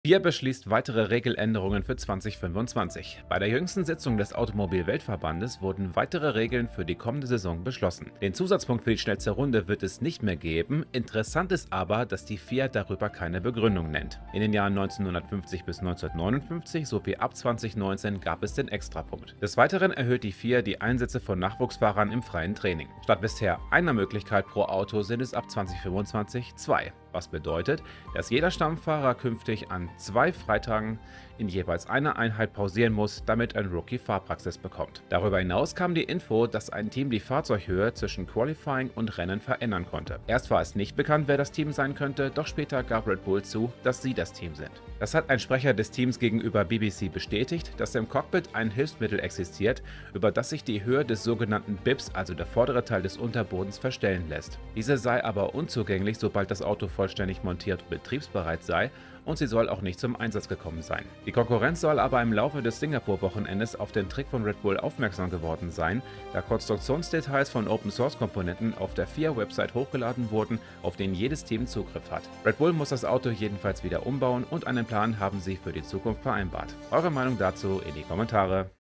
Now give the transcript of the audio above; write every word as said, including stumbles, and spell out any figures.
FIA beschließt weitere Regeländerungen für zweitausendfünfundzwanzig. Bei der jüngsten Sitzung des Automobil-Weltverbandes wurden weitere Regeln für die kommende Saison beschlossen. Den Zusatzpunkt für die schnellste Runde wird es nicht mehr geben. Interessant ist aber, dass die FIA darüber keine Begründung nennt. In den Jahren neunzehnhundertfünfzig bis neunzehnhundertneunundfünfzig sowie ab zweitausendneunzehn gab es den Extrapunkt. Des Weiteren erhöht die FIA die Einsätze von Nachwuchsfahrern im freien Training. Statt bisher einer Möglichkeit pro Auto sind es ab zweitausendfünfundzwanzig zwei. Was bedeutet, dass jeder Stammfahrer künftig an zwei Freitagen in jeweils einer Einheit pausieren muss, damit ein Rookie Fahrpraxis bekommt. Darüber hinaus kam die Info, dass ein Team die Fahrzeughöhe zwischen Qualifying und Rennen verändern konnte. Erst war es nicht bekannt, wer das Team sein könnte, doch später gab Red Bull zu, dass sie das Team sind. Das hat ein Sprecher des Teams gegenüber B B C bestätigt, dass im Cockpit ein Hilfsmittel existiert, über das sich die Höhe des sogenannten Bibs, also der vordere Teil des Unterbodens, verstellen lässt. Diese sei aber unzugänglich, sobald das Auto vollständig montiert und betriebsbereit sei, und sie soll auch nicht zum Einsatz gekommen sein. Die Konkurrenz soll aber im Laufe des Singapur-Wochenendes auf den Trick von Red Bull aufmerksam geworden sein, da Konstruktionsdetails von Open-Source-Komponenten auf der FIA-Website hochgeladen wurden, auf denen jedes Team Zugriff hat. Red Bull muss das Auto jedenfalls wieder umbauen und einen Plan haben sie für die Zukunft vereinbart. Eure Meinung dazu in die Kommentare.